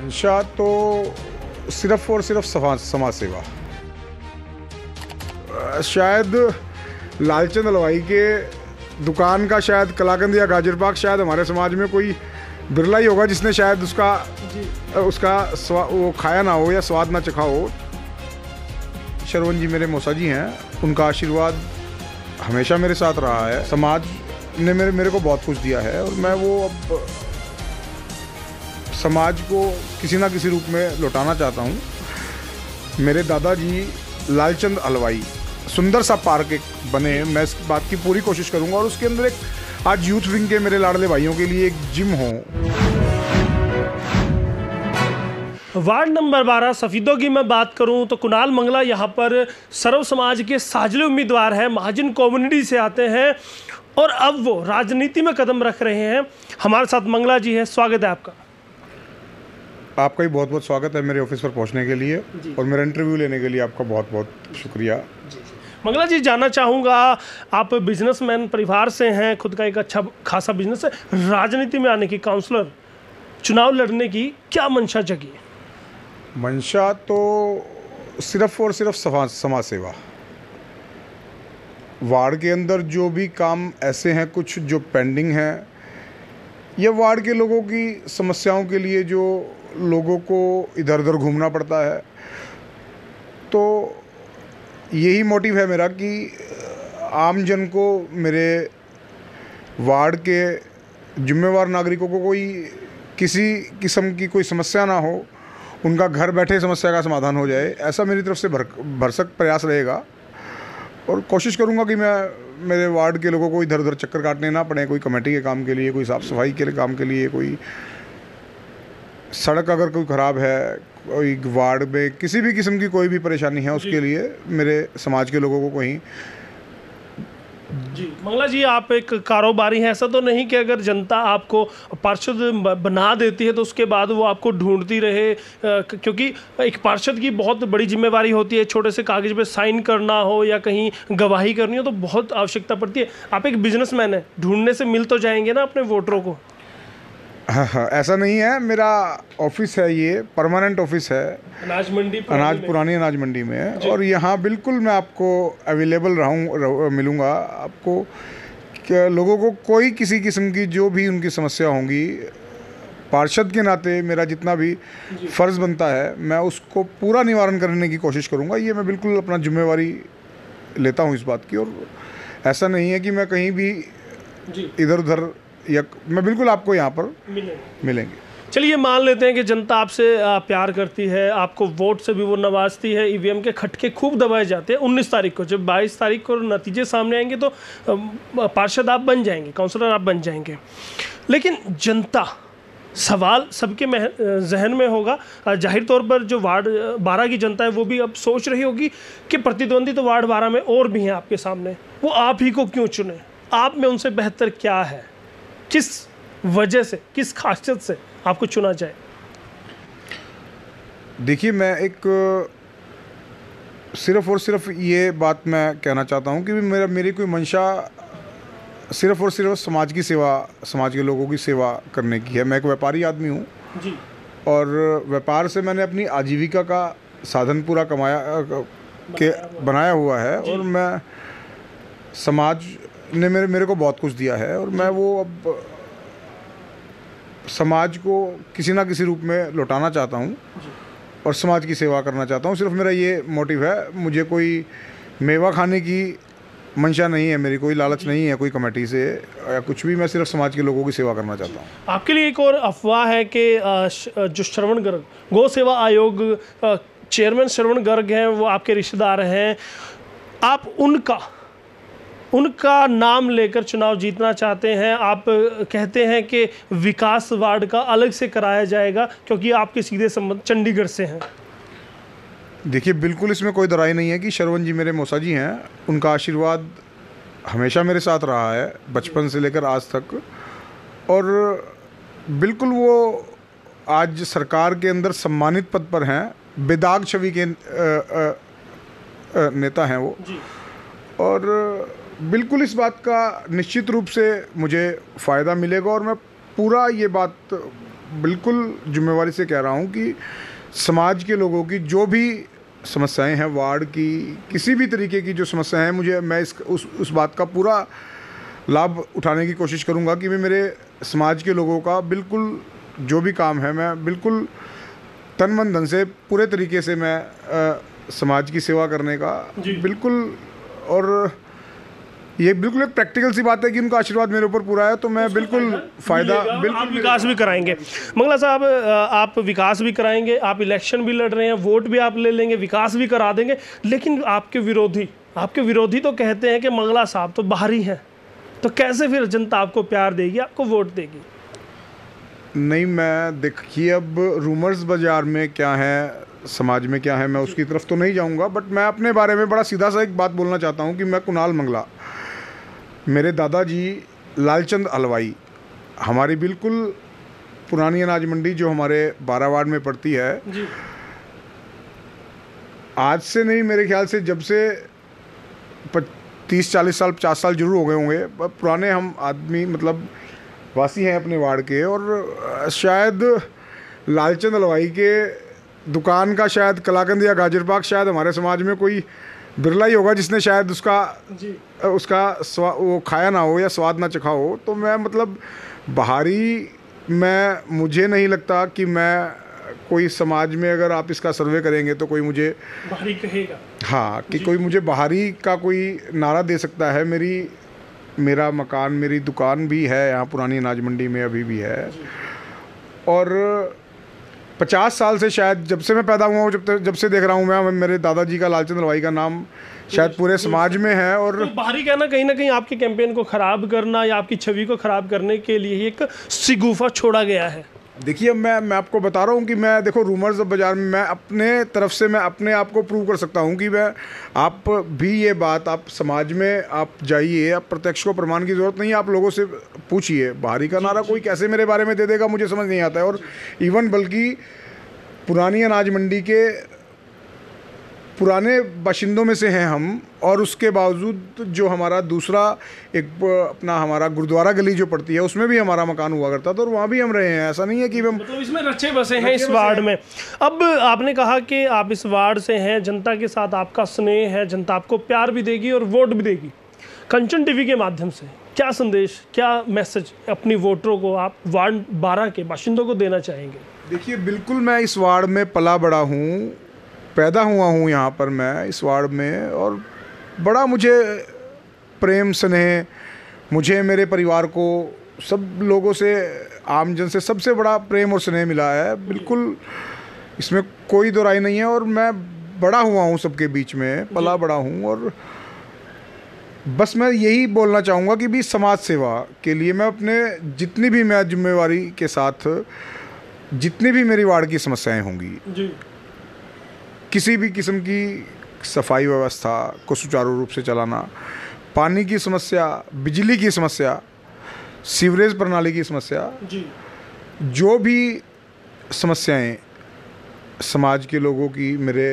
मंशा तो सिर्फ और सिर्फ समाज सेवा। शायद लालचंद हलवाई के दुकान का शायद कलाकंद या गाजर पाक शायद हमारे समाज में कोई बिरला ही होगा जिसने शायद उसका वो खाया ना हो या स्वाद ना चखा हो। शरवण जी मेरे मौसा जी हैं, उनका आशीर्वाद हमेशा मेरे साथ रहा है। समाज ने मेरे को बहुत कुछ दिया है और मैं वो अब समाज को किसी ना किसी रूप में लौटाना चाहता हूँ। मेरे दादाजी लालचंद हलवाई सुंदर सा पार्क एक बने, मैं इस बात की पूरी कोशिश करूँगा और उसके अंदर एक आज यूथ विंग के मेरे लाडले भाइयों के लिए एक जिम हो। वार्ड नंबर 12 सफीदों की मैं बात करूं तो कुणाल मंगला यहां पर सर्व समाज के साजले उम्मीदवार हैं, महाजन कम्युनिटी से आते हैं और अब वो राजनीति में कदम रख रहे हैं। हमारे साथ मंगला जी है, स्वागत है आपका। आपका भी बहुत बहुत स्वागत है मेरे ऑफिस पर पहुंचने के लिए और मेरा इंटरव्यू लेने के लिए आपका बहुत बहुत शुक्रिया। मंगला जी, जानना चाहूँगा, आप बिजनेसमैन परिवार से हैं, खुद का एक अच्छा खासा बिजनेस है, राजनीति में आने की, काउंसलर चुनाव लड़ने की क्या मंशा जगी? मंशा तो सिर्फ और सिर्फ समाज सेवा। वार्ड के अंदर जो भी काम ऐसे हैं कुछ जो पेंडिंग हैं या वार्ड के लोगों की समस्याओं के लिए जो लोगों को इधर उधर घूमना पड़ता है, तो यही मोटिव है मेरा कि आम जन को, मेरे वार्ड के जिम्मेवार नागरिकों को कोई किसी किस्म की कोई समस्या ना हो, उनका घर बैठे समस्या का समाधान हो जाए, ऐसा मेरी तरफ से भरसक प्रयास रहेगा। और कोशिश करूंगा कि मैं मेरे वार्ड के लोगों को इधर उधर चक्कर काटने ना पड़े, कोई कमेटी के काम के लिए, कोई साफ़ सफाई के काम के लिए, कोई सड़क अगर कोई ख़राब है, कोई वार्ड में किसी भी किस्म की कोई भी परेशानी है, उसके लिए मेरे समाज के लोगों को कहीं। जी मंगला जी, आप एक कारोबारी हैं, ऐसा तो नहीं कि अगर जनता आपको पार्षद बना देती है तो उसके बाद वो आपको ढूंढती रहे, क्योंकि एक पार्षद की बहुत बड़ी जिम्मेवारी होती है, छोटे से कागज़ पे साइन करना हो या कहीं गवाही करनी हो तो बहुत आवश्यकता पड़ती है। आप एक बिजनेसमैन हैं, ढूंढने से मिल तो जाएंगे ना अपने वोटरों को? हाँ, ऐसा नहीं है। मेरा ऑफिस है, ये परमानेंट ऑफिस है अनाज मंडी, पुरानी अनाज मंडी में है और यहाँ बिल्कुल मैं आपको अवेलेबल मिलूँगा आपको कि लोगों को कोई किसी किस्म की जो भी उनकी समस्या होंगी, पार्षद के नाते मेरा जितना भी फ़र्ज़ बनता है मैं उसको पूरा निवारण करने की कोशिश करूँगा। ये मैं बिल्कुल अपना जिम्मेवारी लेता हूँ इस बात की, और ऐसा नहीं है कि मैं कहीं भी इधर उधर, या मैं बिल्कुल आपको यहाँ पर मिलेंगे। चलिए मान लेते हैं कि जनता आपसे प्यार करती है, आपको वोट से भी वो नवाजती है, ईवीएम के खटके खूब दबाए जाते हैं। 19 तारीख को, जब 22 तारीख को नतीजे सामने आएंगे तो पार्षद आप बन जाएंगे, काउंसलर आप बन जाएंगे, लेकिन जनता, सवाल सबके जहन में होगा। जाहिर तौर पर जो वार्ड 12 की जनता है वो भी अब सोच रही होगी कि प्रतिद्वंदी तो वार्ड 12 में और भी हैं आपके सामने, वो आप ही को क्यों चुने? आप में उनसे बेहतर क्या है? किस वजह से, किस खासियत से आपको चुना जाए? देखिए, मैं एक सिर्फ और सिर्फ ये बात मैं कहना चाहता हूँ कि मेरी कोई मंशा सिर्फ और सिर्फ समाज की सेवा, समाज के लोगों की सेवा करने की है। मैं एक व्यापारी आदमी हूँ जी, और व्यापार से मैंने अपनी आजीविका का साधन पूरा बनाया हुआ है और मैं समाज ने मेरे को बहुत कुछ दिया है और मैं वो अब समाज को किसी ना किसी रूप में लौटाना चाहता हूँ और समाज की सेवा करना चाहता हूँ। सिर्फ मेरा ये मोटिव है, मुझे कोई मेवा खाने की मंशा नहीं है, मेरी कोई लालच नहीं है कोई कमेटी से या कुछ भी। मैं सिर्फ समाज के लोगों की सेवा करना चाहता हूँ। आपके लिए एक और अफवाह है कि जो श्रवण गर्ग, गौ सेवा आयोग चेयरमैन श्रवण गर्ग हैं, वो आपके रिश्तेदार हैं, आप उनका नाम लेकर चुनाव जीतना चाहते हैं। आप कहते हैं कि विकास वार्ड का अलग से कराया जाएगा क्योंकि आपके सीधे संबंध चंडीगढ़ से हैं। देखिए, बिल्कुल इसमें कोई दराई नहीं है कि शरवण जी मेरे मौसा जी हैं, उनका आशीर्वाद हमेशा मेरे साथ रहा है बचपन से लेकर आज तक, और बिल्कुल वो आज सरकार के अंदर सम्मानित पद पर हैं, बेदाग छवि के नेता हैं वो जी। और बिल्कुल इस बात का निश्चित रूप से मुझे फ़ायदा मिलेगा और मैं पूरा ये बात बिल्कुल जिम्मेवारी से कह रहा हूँ कि समाज के लोगों की जो भी समस्याएं हैं, वार्ड की किसी भी तरीके की जो समस्याएं हैं, मैं उस बात का पूरा लाभ उठाने की कोशिश करूँगा कि मैं मेरे समाज के लोगों का बिल्कुल जो भी काम है, मैं बिल्कुल तन मन धन से पूरे तरीके से मैं समाज की सेवा करने का बिल्कुल, और ये बिल्कुल एक प्रैक्टिकल सी बात है कि उनका आशीर्वाद मेरे ऊपर पूरा है, तो मैं बिल्कुल फ़ायदा बिल्कुल आप विकास भी कराएंगे। मंगला साहब, आप विकास भी कराएंगे, आप इलेक्शन भी लड़ रहे हैं, वोट भी आप ले लेंगे, विकास भी करा देंगे, लेकिन आपके विरोधी तो कहते हैं कि मंगला साहब तो बाहरी हैं, तो कैसे फिर जनता आपको प्यार देगी, आपको वोट देगी? नहीं, मैं देखिए अब रूमर्स बाज़ार में क्या है, समाज में क्या है, मैं उसकी तरफ तो नहीं जाऊंगा, बट मैं अपने बारे में बड़ा सीधा सा एक बात बोलना चाहता हूं कि मैं कुणाल मंगला, मेरे दादाजी लालचंद हलवाई, हमारी बिल्कुल पुरानी अनाज मंडी जो हमारे 12 वार्ड में पड़ती है जी। आज से नहीं, मेरे ख्याल से जब से 30-40 साल 50 साल जरूर हो गए होंगे, पुराने हम आदमी मतलब वासी हैं अपने वार्ड के, और शायद लालचंद हलवाई के दुकान का शायद कलाकंद या गाजर पाक शायद हमारे समाज में कोई बिरला ही होगा जिसने शायद उसका वो खाया ना हो या स्वाद ना चखा हो। तो मैं मतलब बाहरी, मुझे नहीं लगता कि मैं कोई समाज में, अगर आप इसका सर्वे करेंगे तो कोई मुझे बाहरी कहेगा, हाँ, कि कोई मुझे बाहरी का कोई नारा दे सकता है। मेरा मकान, मेरी दुकान भी है यहाँ पुरानी अनाज मंडी में, अभी भी है, और 50 साल से शायद जब से मैं पैदा हुआ हूँ, जब से देख रहा हूँ मैं, मेरे दादाजी का लालचंद हलवाई का नाम शायद पूरे समाज में है। और तो बाहरी कहना कहीं ना कहीं आपके कैंपेन को ख़राब करना या आपकी छवि को ख़राब करने के लिए एक सिगुफा छोड़ा गया है। देखिए, अब मैं आपको बता रहा हूँ कि मैं, देखो रूमर्स बाज़ार में, मैं अपने तरफ से मैं अपने आप को प्रूव कर सकता हूँ कि आप भी ये बात, आप समाज में आप जाइए, आप प्रत्यक्ष को प्रमाण की ज़रूरत नहीं है, आप लोगों से पूछिए। बाहरी का नारा कोई कैसे मेरे बारे में दे देगा, मुझे समझ नहीं आता है। और इवन बल्कि पुरानी अनाज मंडी के पुराने बाशिंदों में से हैं हम, और उसके बावजूद जो हमारा दूसरा एक अपना हमारा गुरुद्वारा गली जो पड़ती है, उसमें भी हमारा मकान हुआ करता था, और वहाँ भी हम रहे हैं। ऐसा नहीं है कि हम मतलब इसमें रचे बसे हैं इस वार्ड में। अब आपने कहा कि आप इस वार्ड से हैं, जनता के साथ आपका स्नेह है, जनता आपको प्यार भी देगी और वोट भी देगी। कंचन टीवी के माध्यम से क्या संदेश, क्या मैसेज अपनी वोटरों को आप वार्ड 12 के बाशिंदों को देना चाहेंगे? देखिए, बिल्कुल मैं इस वार्ड में पला बड़ा हूँ, पैदा हुआ हूँ यहाँ पर मैं इस वार्ड में, और बड़ा मुझे प्रेम स्नेह, मुझे मेरे परिवार को सब लोगों से, आमजन से सबसे बड़ा प्रेम और स्नेह मिला है। बिल्कुल इसमें कोई दो राय नहीं है, और मैं बड़ा हुआ हूँ सबके बीच में, पला बड़ा हूँ। और बस मैं यही बोलना चाहूँगा कि भी समाज सेवा के लिए मैं अपने जितनी भी मैं जिम्मेवारी के साथ, जितनी भी मेरी वार्ड की समस्याएं होंगी जी, किसी भी किस्म की सफाई व्यवस्था को सुचारू रूप से चलाना, पानी की समस्या, बिजली की समस्या, सीवरेज प्रणाली की समस्या जी, जो भी समस्याएं समाज के लोगों की, मेरे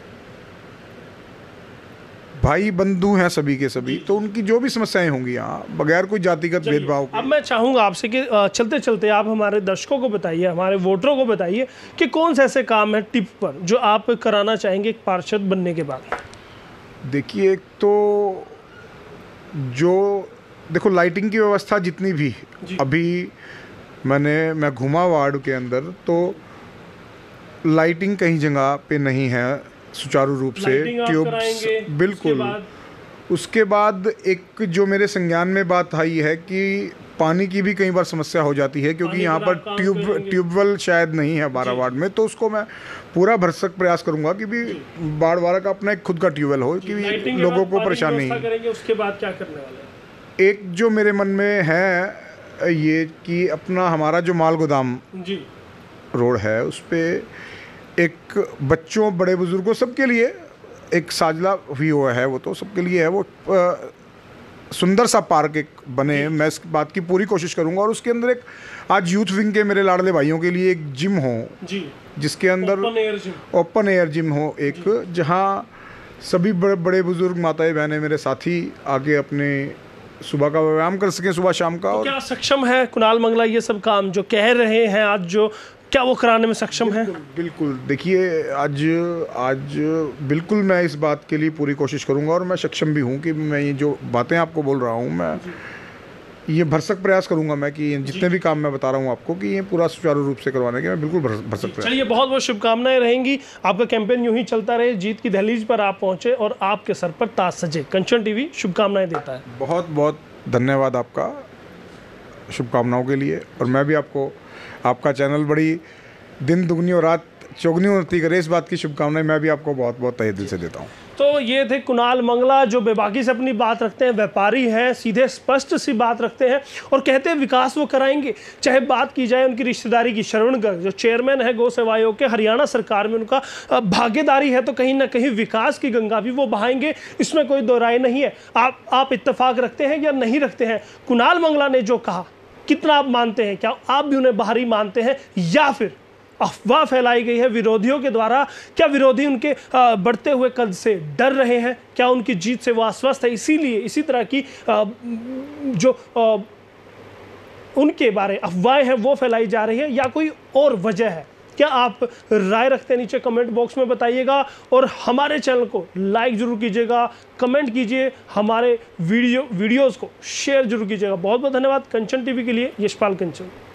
भाई बंधु हैं सभी के सभी, तो उनकी जो भी समस्याएं होंगी यहाँ, बगैर कोई जातिगत भेदभाव के। अब मैं चाहूँगा आपसे कि चलते चलते आप हमारे दर्शकों को बताइए, हमारे वोटरों को बताइए कि कौन से ऐसे काम है टिप पर जो आप कराना चाहेंगे एक पार्षद बनने के बाद। देखिए, एक तो जो देखो लाइटिंग की व्यवस्था जितनी भी, अभी मैं घूमा वार्ड के अंदर, तो लाइटिंग कहीं जगह पे नहीं है सुचारू रूप से, ट्यूब्स बिल्कुल। उसके बाद एक जो मेरे संज्ञान में बात आई है कि पानी की भी कई बार समस्या हो जाती है, क्योंकि यहाँ पर ट्यूबवेल शायद नहीं है 12 वार्ड में, तो उसको मैं पूरा भरसक प्रयास करूंगा कि भी वार्ड 12 का अपना एक खुद का ट्यूबवेल हो, कि लोगों को परेशानी नहीं। उसके बाद क्या करने वाले? एक जो मेरे मन में है ये कि अपना हमारा जो माल गोदाम रोड है, उस पर एक बच्चों, बड़े बुजुर्गों, सबके लिए एक साजला भी हुआ है, वो तो सबके लिए है, वो सुंदर सा पार्क एक बने। मैं इस बात की पूरी कोशिश करूंगा। और उसके अंदर एक आज यूथ विंग के मेरे लाडले भाइयों के लिए एक जिम हो जी, जिसके अंदर ओपन एयर जिम हो एक, जहां सभी बड़े बुजुर्ग, माताएं, बहनें, मेरे साथी आके अपने सुबह का व्यायाम कर सकें, सुबह शाम का। और क्या सक्षम है कुणाल मंगला ये सब काम जो कह रहे हैं आज, जो क्या वो कराने में सक्षम है? बिल्कुल, देखिए आज बिल्कुल मैं इस बात के लिए पूरी कोशिश करूंगा और मैं सक्षम भी हूं कि मैं ये जो बातें आपको बोल रहा हूं, मैं ये भरसक प्रयास करूंगा मैं कि जितने भी काम मैं बता रहा हूं आपको कि ये पूरा सुचारू रूप से करवाने के मैं बिल्कुल भरसक प्रयास। चलिए, बहुत बहुत शुभकामनाएं रहेंगी, आपका कैंपेन यूं ही चलता रहे, जीत की दहलीज पर आप पहुंचे और आपके सर पर ताज सजे। कंचन टीवी शुभकामनाएं देता है। बहुत बहुत धन्यवाद आपका शुभकामनाओं के लिए। और मैं भी आपको, आपका चैनल बड़ी दिन दुगनी और रात चौगनी उन्नति करे, इस बात की शुभकामनाएं मैं भी आपको बहुत बहुत तहे दिल से देता हूँ। तो ये थे कुणाल मंगला, जो बेबाकी से अपनी बात रखते हैं, व्यापारी हैं, सीधे स्पष्ट सी बात रखते हैं और कहते हैं विकास वो कराएंगे। चाहे बात की जाए उनकी रिश्तेदारी की, श्रवण गर्ग जो चेयरमैन है गौ सेवा आयोग के, हरियाणा सरकार में उनका भागीदारी है, तो कहीं ना कहीं विकास की गंगा भी वो बहाएंगे, इसमें कोई दो राय नहीं है। आप इत्तेफाक रखते हैं या नहीं रखते हैं? कुणाल मंगला ने जो कहा, कितना आप मानते हैं? क्या आप भी उन्हें बाहरी मानते हैं या फिर अफवाह फैलाई गई है विरोधियों के द्वारा? क्या विरोधी उनके बढ़ते हुए कद से डर रहे हैं? क्या उनकी जीत से वो आश्वस्त है, इसीलिए इसी तरह की जो उनके बारे अफवाहें हैं वो फैलाई जा रही है, या कोई और वजह है? क्या आप राय रखते हैं? नीचे कमेंट बॉक्स में बताइएगा और हमारे चैनल को लाइक जरूर कीजिएगा, कमेंट कीजिए, हमारे वीडियोस को शेयर जरूर कीजिएगा। बहुत बहुत धन्यवाद। कंचन टीवी के लिए यशपाल कंचन।